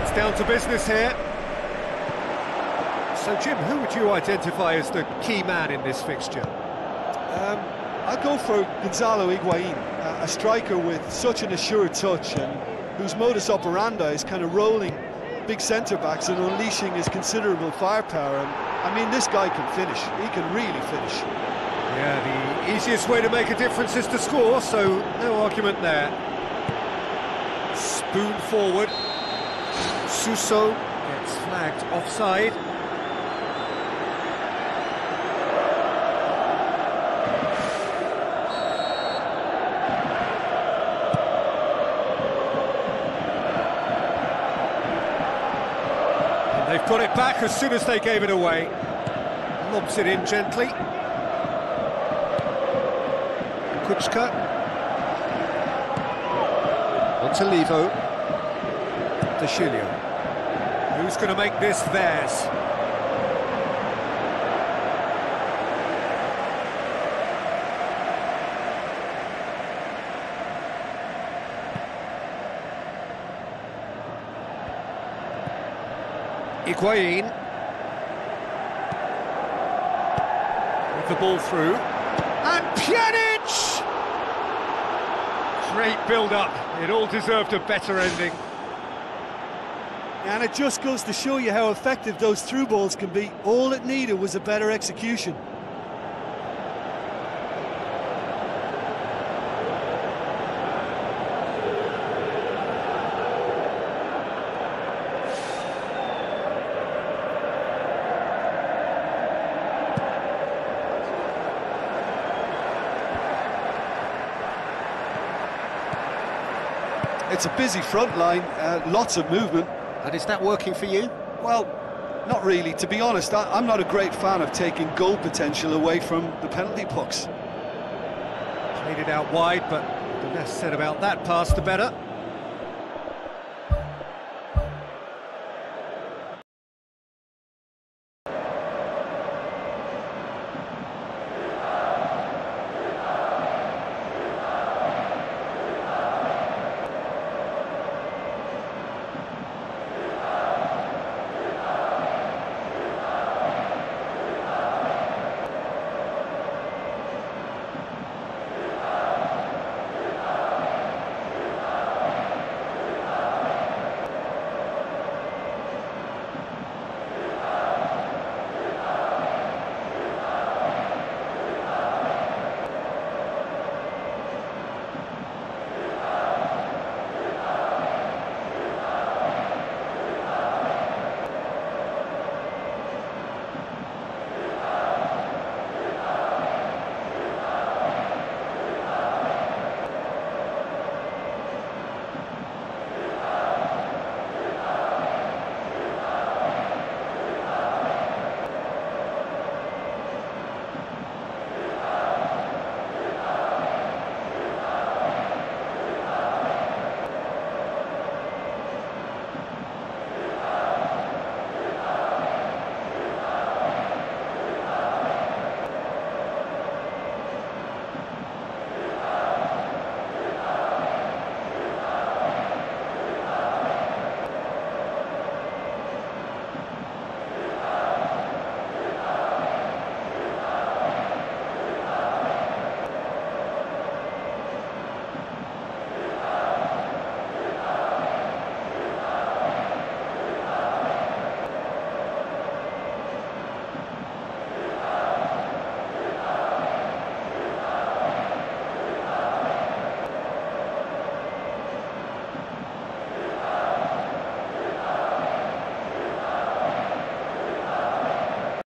It's down to business here. So, Jim, who would you identify as the key man in this fixture? I'll go for Gonzalo Higuain, a striker with such an assured touch and whose modus operandi is kind of rolling big centre-backs and unleashing his considerable firepower. And I mean, this guy can finish. He can really finish. Yeah, the easiest way to make a difference is to score, so no argument there. Spoon forward. Suso gets flagged offside. And they've got it back as soon as they gave it away. Lobs it in gently. Kuczka. Montalivo. De Chilio. Who's going to make this theirs? Higuain. With the ball through. And Pjanic! Great build-up. It all deserved a better ending. And it just goes to show you how effective those through balls can be. All it needed was a better execution. It's a busy front line, lots of movement. And is that working for you? Well, not really. To be honest, I'm not a great fan of taking goal potential away from the penalty box. Played it out wide, but the less said about that pass, the better.